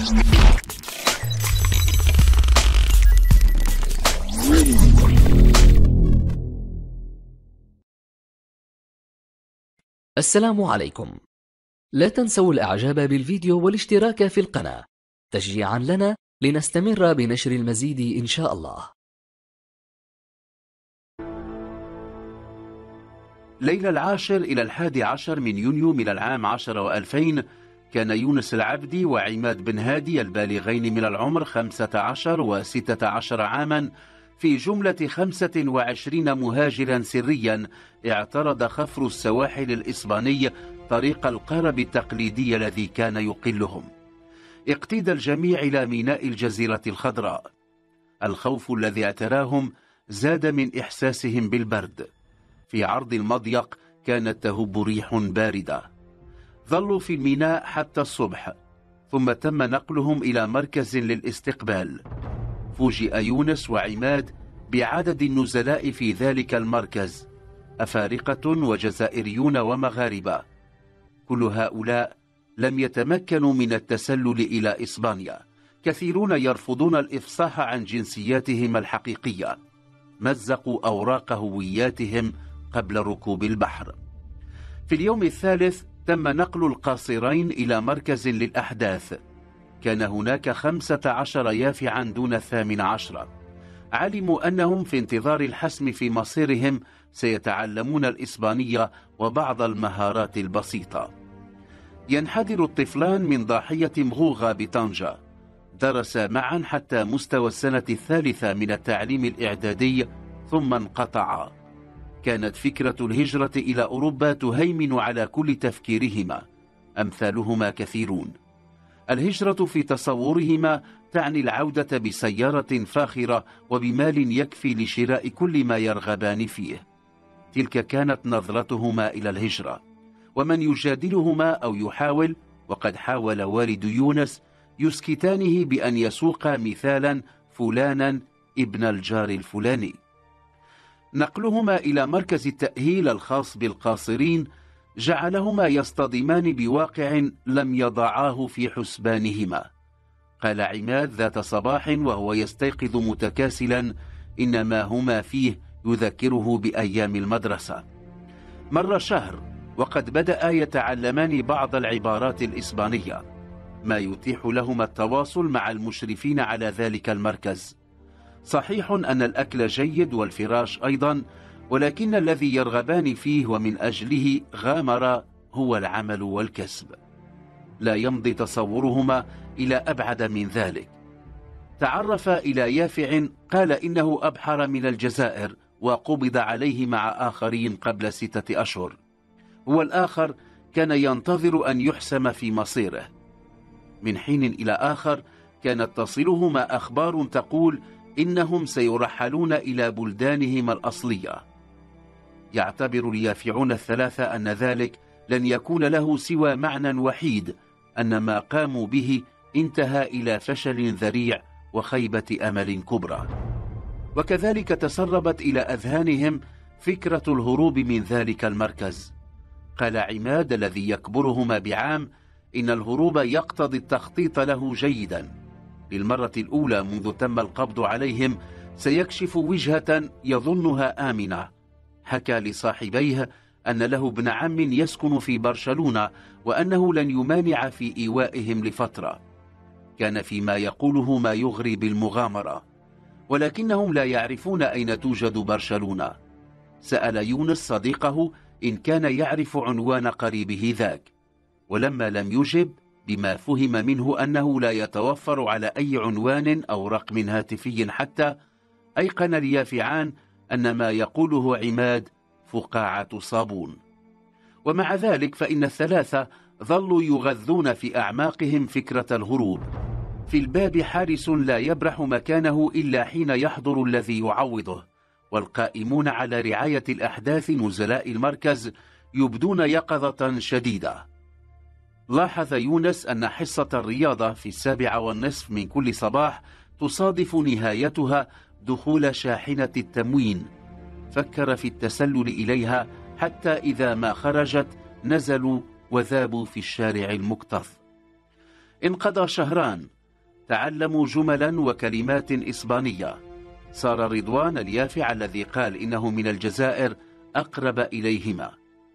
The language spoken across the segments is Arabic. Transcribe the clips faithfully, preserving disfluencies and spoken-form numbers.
السلام عليكم. لا تنسوا الإعجاب بالفيديو والاشتراك في القناة تشجيعا لنا لنستمر بنشر المزيد إن شاء الله. ليلة العاشر إلى الحادي عشر من يونيو من العام عشر وألفين كان يونس العبدي وعماد بن هادي البالغين من العمر خمسة عشر وستة عشر عاما في جملة خمسة وعشرين مهاجرا سريا اعترض خفر السواحل الإسباني طريق القارب التقليدي الذي كان يقلهم. اقتيد الجميع إلى ميناء الجزيرة الخضراء. الخوف الذي اعتراهم زاد من إحساسهم بالبرد. في عرض المضيق كانت تهب ريح باردة. ظلوا في الميناء حتى الصبح، ثم تم نقلهم إلى مركز للاستقبال. فوجئ يونس وعماد بعدد النزلاء في ذلك المركز، أفارقة وجزائريون ومغاربة. كل هؤلاء لم يتمكنوا من التسلل إلى إسبانيا. كثيرون يرفضون الإفصاح عن جنسياتهم الحقيقية. مزقوا أوراق هوياتهم قبل ركوب البحر. في اليوم الثالث تم نقل القاصرين إلى مركز للأحداث. كان هناك خمسة عشر يافعا دون الثامن عشر. علموا أنهم في انتظار الحسم في مصيرهم سيتعلمون الإسبانية وبعض المهارات البسيطة. ينحدر الطفلان من ضاحية مغوغا بطنجة. درسا معا حتى مستوى السنة الثالثة من التعليم الإعدادي ثم انقطعا. كانت فكرة الهجرة إلى أوروبا تهيمن على كل تفكيرهما. أمثالهما كثيرون. الهجرة في تصورهما تعني العودة بسيارة فاخرة وبمال يكفي لشراء كل ما يرغبان فيه. تلك كانت نظرتهما إلى الهجرة. ومن يجادلهما أو يحاول، وقد حاول والد يونس، يسكتانه بأن يسوق مثالا فلانا ابن الجار الفلاني. نقلهما إلى مركز التأهيل الخاص بالقاصرين جعلهما يصطدمان بواقع لم يضعاه في حسبانهما. قال عماد ذات صباح وهو يستيقظ متكاسلا إن ما هما فيه يذكره بأيام المدرسة. مر شهر وقد بدأ يتعلمان بعض العبارات الإسبانية، ما يتيح لهما التواصل مع المشرفين على ذلك المركز. صحيح أن الأكل جيد والفراش أيضا، ولكن الذي يرغبان فيه ومن أجله غامر هو العمل والكسب. لا يمضي تصورهما إلى أبعد من ذلك. تعرف إلى يافع قال إنه أبحر من الجزائر وقبض عليه مع آخرين قبل ستة أشهر. هو الآخر كان ينتظر أن يحسم في مصيره. من حين إلى آخر كانت تصلهما أخبار تقول إنهم سيرحلون إلى بلدانهم الأصلية. يعتبر اليافعون الثلاثة أن ذلك لن يكون له سوى معنى وحيد، أن ما قاموا به انتهى إلى فشل ذريع وخيبة أمل كبرى. وكذلك تسربت إلى أذهانهم فكرة الهروب من ذلك المركز. قال عماد الذي يكبرهما بعام إن الهروب يقتضي التخطيط له جيدا. للمرة الأولى منذ تم القبض عليهم سيكشف وجهة يظنها آمنة. حكى لصاحبيه أن له ابن عم يسكن في برشلونة وأنه لن يمانع في إيوائهم لفترة. كان فيما يقوله ما يغري بالمغامرة، ولكنهم لا يعرفون أين توجد برشلونة. سأل يونس صديقه إن كان يعرف عنوان قريبه ذاك، ولما لم يجب بما فهم منه أنه لا يتوفر على أي عنوان أو رقم هاتفي حتى، أيقن اليافعان أن ما يقوله عماد فقاعة صابون. ومع ذلك فإن الثلاثة ظلوا يغذون في أعماقهم فكرة الهروب. في الباب حارس لا يبرح مكانه إلا حين يحضر الذي يعوضه، والقائمون على رعاية الأحداث نزلاء المركز يبدون يقظة شديدة. لاحظ يونس أن حصة الرياضة في السابعة والنصف من كل صباح تصادف نهايتها دخول شاحنة التموين. فكر في التسلل إليها حتى إذا ما خرجت نزلوا وذابوا في الشارع المكتظ. انقضى شهران تعلموا جملا وكلمات إسبانية. صار رضوان اليافع الذي قال إنه من الجزائر أقرب إليهما.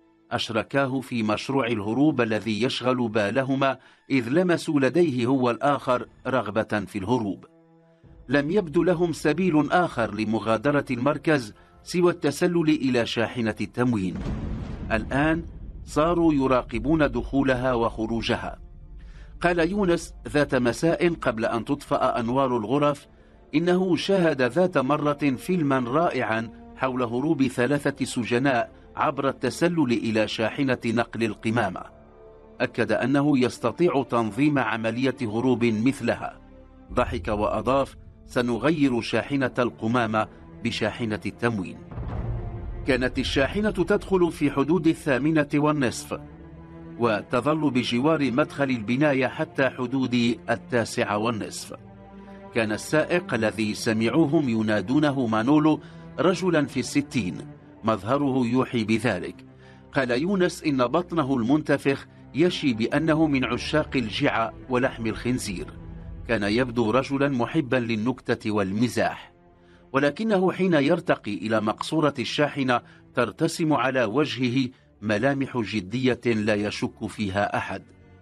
أشركاه في مشروع الهروب الذي يشغل بالهما، إذ لمسوا لديه هو الآخر رغبة في الهروب. لم يبدو لهم سبيل آخر لمغادرة المركز سوى التسلل إلى شاحنة التموين. الآن صاروا يراقبون دخولها وخروجها. قال يونس ذات مساء قبل أن تطفأ أنوار الغرف إنه شاهد ذات مرة فيلما رائعا حول هروب ثلاثة سجناء عبر التسلل إلى شاحنة نقل القمامة. أكد أنه يستطيع تنظيم عملية هروب مثلها. ضحك وأضاف: سنغير شاحنة القمامة بشاحنة التموين. كانت الشاحنة تدخل في حدود الثامنة والنصف، وتظل بجوار مدخل البناية حتى حدود التاسعة والنصف. كان السائق الذي سمعوهم ينادونه مانولو رجلا في الستين، مظهره يوحي بذلك. قال يونس إن بطنه المنتفخ يشي بأنه من عشاق الجعة ولحم الخنزير. كان يبدو رجلا محبا للنكتة والمزاح، ولكنه حين يرتقي إلى مقصورة الشاحنة ترتسم على وجهه ملامح جدية لا يشك فيها أحد.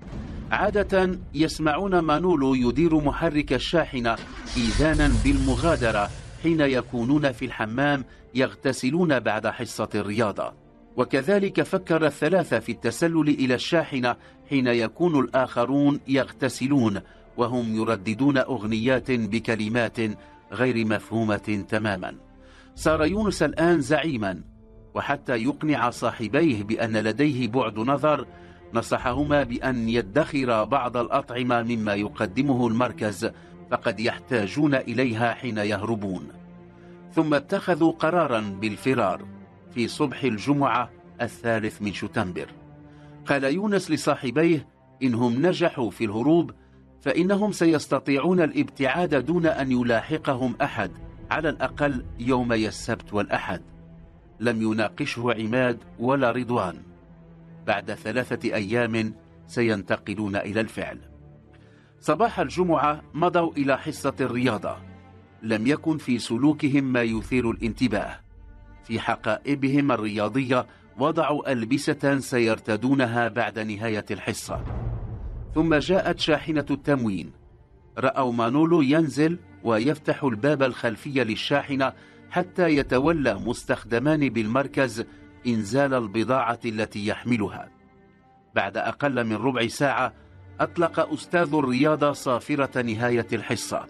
عادة يسمعون مانولو يدير محرك الشاحنة إيذانا بالمغادرة حين يكونون في الحمام يغتسلون بعد حصة الرياضة، وكذلك فكر الثلاثة في التسلل إلى الشاحنة حين يكون الآخرون يغتسلون وهم يرددون أغنيات بكلمات غير مفهومة تماما. صار يونس الآن زعيما، وحتى يقنع صاحبيه بأن لديه بعد نظر نصحهما بأن يدخر بعض الأطعمة مما يقدمه المركز، فقد يحتاجون إليها حين يهربون. ثم اتخذوا قرارا بالفرار في صبح الجمعة الثالث من شتنبر. قال يونس لصاحبيه: إنهم نجحوا في الهروب فإنهم سيستطيعون الابتعاد دون أن يلاحقهم أحد، على الأقل يومي السبت والأحد. لم يناقشه عماد ولا رضوان. بعد ثلاثة أيام سينتقلون إلى الفعل. صباح الجمعة مضوا إلى حصة الرياضة. لم يكن في سلوكهم ما يثير الانتباه. في حقائبهم الرياضية وضعوا ألبسة سيرتدونها بعد نهاية الحصة. ثم جاءت شاحنة التموين. رأوا مانولو ينزل ويفتح الباب الخلفي للشاحنة حتى يتولى مستخدمان بالمركز إنزال البضاعة التي يحملها. بعد أقل من ربع ساعة أطلق أستاذ الرياضة صافرة نهاية الحصة.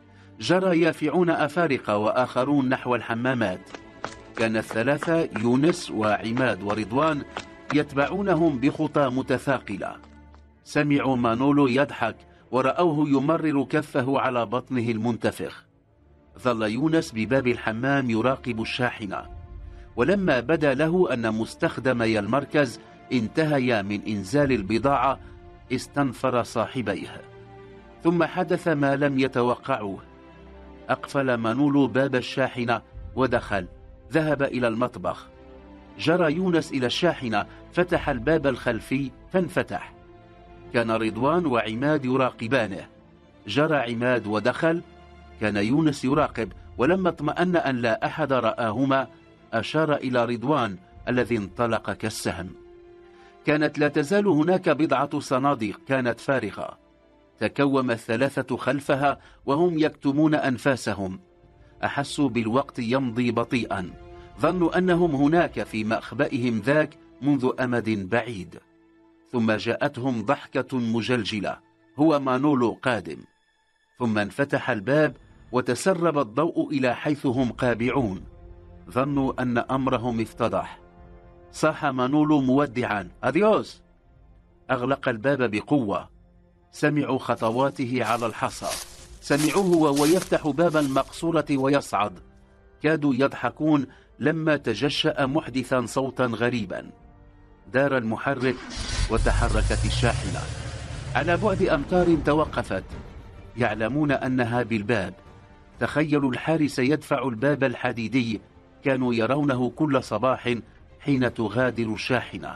جرى يافعون أفارقة وآخرون نحو الحمامات. كان الثلاثة يونس وعماد ورضوان يتبعونهم بخطى متثاقلة. سمعوا مانولو يضحك ورأوه يمرر كفه على بطنه المنتفخ. ظل يونس بباب الحمام يراقب الشاحنة، ولما بدا له أن مستخدمي المركز انتهيا من إنزال البضاعة استنفر صاحبيه. ثم حدث ما لم يتوقعوه. أقفل مانولو باب الشاحنة ودخل. ذهب إلى المطبخ. جرى يونس إلى الشاحنة، فتح الباب الخلفي فانفتح. كان رضوان وعماد يراقبانه. جرى عماد ودخل. كان يونس يراقب، ولما اطمأن أن لا أحد رآهما أشار إلى رضوان الذي انطلق كالسهم. كانت لا تزال هناك بضعة صناديق كانت فارغة. تكوم الثلاثة خلفها وهم يكتمون أنفاسهم. أحسوا بالوقت يمضي بطيئا. ظنوا أنهم هناك في مأخبئهم ذاك منذ أمد بعيد. ثم جاءتهم ضحكة مجلجلة: هو مانولو قادم. ثم انفتح الباب وتسرب الضوء إلى حيث هم قابعون. ظنوا أن أمرهم افتضح. صاح مانولو مودعا: أديوس. أغلق الباب بقوة. سمعوا خطواته على الحصى. سمعوه وهو يفتح باب المقصورة ويصعد. كادوا يضحكون لما تجشأ محدثا صوتا غريبا. دار المحرك وتحركت الشاحنة. على بعد أمتار توقفت. يعلمون أنها بالباب. تخيلوا الحارس يدفع الباب الحديدي كانوا يرونه كل صباح حين تغادر الشاحنة.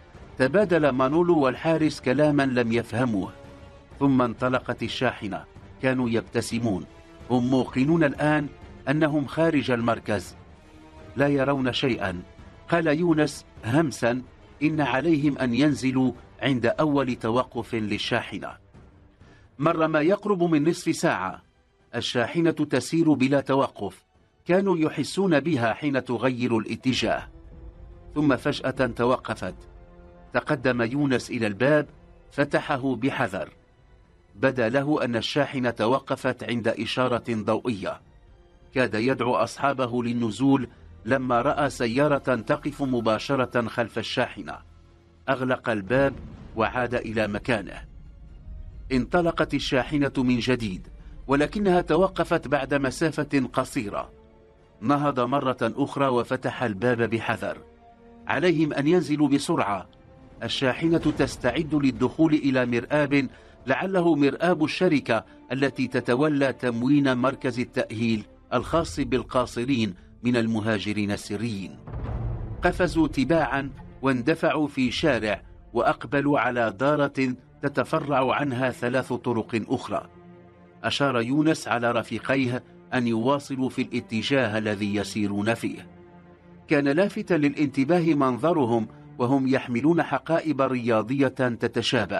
تبادل مانولو والحارس كلاما لم يفهموه. ثم انطلقت الشاحنة. كانوا يبتسمون. هم موقنون الآن أنهم خارج المركز، لا يرون شيئا. قال يونس همسا: إن عليهم أن ينزلوا عند أول توقف للشاحنة. مر ما يقرب من نصف ساعة، الشاحنة تسير بلا توقف. كانوا يحسون بها حين تغير الاتجاه، ثم فجأة توقفت. تقدم يونس إلى الباب، فتحه بحذر. بدا له أن الشاحنة توقفت عند إشارة ضوئية. كاد يدعو أصحابه للنزول لما رأى سيارة تقف مباشرة خلف الشاحنة. أغلق الباب وعاد إلى مكانه. انطلقت الشاحنة من جديد، ولكنها توقفت بعد مسافة قصيرة. نهض مرة أخرى وفتح الباب بحذر. عليهم أن ينزلوا بسرعة. الشاحنة تستعد للدخول إلى مرآب، لعله مرآب الشركة التي تتولى تموين مركز التأهيل الخاص بالقاصرين من المهاجرين السريين. قفزوا تباعا واندفعوا في شارع، وأقبلوا على دارة تتفرع عنها ثلاث طرق أخرى. أشار يونس على رفيقيه أن يواصلوا في الاتجاه الذي يسيرون فيه. كان لافتا للانتباه منظرهم وهم يحملون حقائب رياضية تتشابه.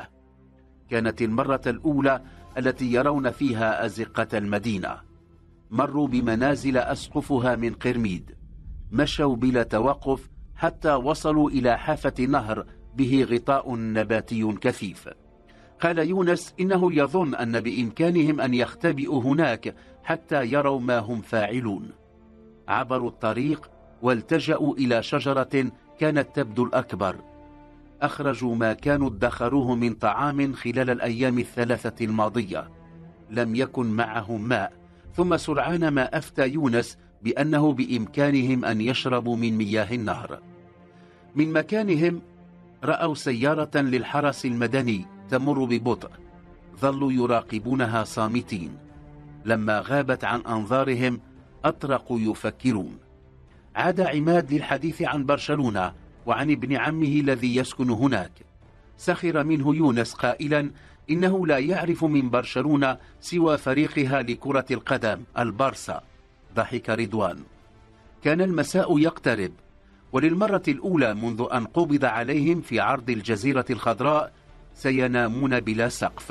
كانت المرة الأولى التي يرون فيها أزقة المدينة. مروا بمنازل أسقفها من قرميد. مشوا بلا توقف حتى وصلوا إلى حافة نهر به غطاء نباتي كثيف. قال يونس إنه يظن أن بإمكانهم أن يختبئوا هناك حتى يروا ما هم فاعلون. عبروا الطريق والتجأوا إلى شجرة كانت تبدو الأكبر. أخرجوا ما كانوا ادخروه من طعام خلال الأيام الثلاثة الماضية. لم يكن معهم ماء. ثم سرعان ما أفتى يونس بأنه بإمكانهم أن يشربوا من مياه النهر. من مكانهم رأوا سيارة للحرس المدني تمر ببطء. ظلوا يراقبونها صامتين. لما غابت عن أنظارهم أطرقوا يفكرون. عاد عماد للحديث عن برشلونة وعن ابن عمه الذي يسكن هناك. سخر منه يونس قائلا إنه لا يعرف من برشلونة سوى فريقها لكرة القدم البارسا. ضحك رضوان. كان المساء يقترب، وللمرة الأولى منذ أن قبض عليهم في عرض الجزيرة الخضراء سينامون بلا سقف.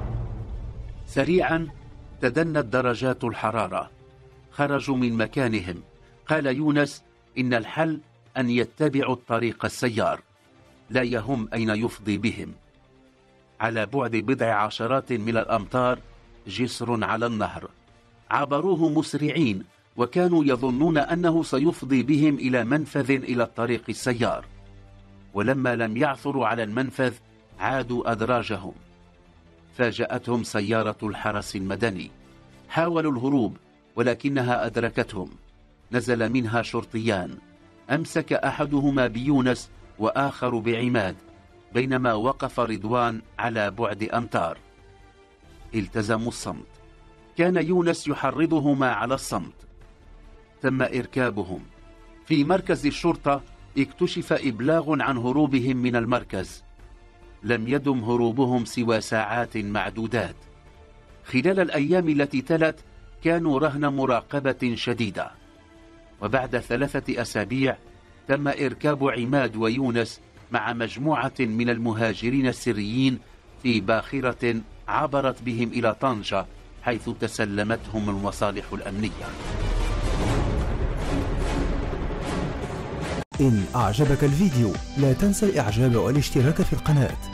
سريعا تدنت درجات الحرارة. خرجوا من مكانهم. قال يونس إن الحل أن يتبعوا الطريق السيار، لا يهم أين يفضي بهم. على بعد بضع عشرات من الأمتار جسر على النهر. عبروه مسرعين، وكانوا يظنون أنه سيفضي بهم إلى منفذ إلى الطريق السيار. ولما لم يعثروا على المنفذ عادوا أدراجهم. فاجأتهم سيارة الحرس المدني. حاولوا الهروب ولكنها أدركتهم. نزل منها شرطيان. أمسك أحدهما بيونس وآخر بعماد، بينما وقف رضوان على بعد أمتار. التزموا الصمت. كان يونس يحرضهما على الصمت. تم إركابهم. في مركز الشرطة اكتشف إبلاغ عن هروبهم من المركز. لم يدم هروبهم سوى ساعات معدودات. خلال الأيام التي تلت كانوا رهن مراقبة شديدة. وبعد ثلاثة أسابيع تم إركاب عماد ويونس مع مجموعة من المهاجرين السريين في باخرة عبرت بهم إلى طنجة، حيث تسلمتهم المصالح الأمنية. إن أعجبك الفيديو لا تنسى الإعجاب والاشتراك في القناة.